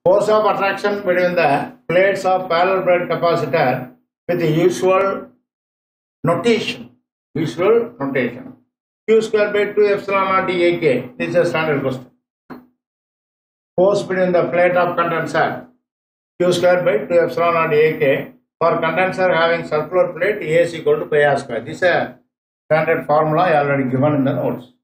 Force of attraction between the plates of parallel plate capacitor with the usual notation. Q square by 2 epsilon naught dAk. This is a standard question. Force between the plate of condenser. Q square by 2 epsilon naught dAk. For condenser having circular plate, A is equal to pi r square. This is a standard formula already given in the notes.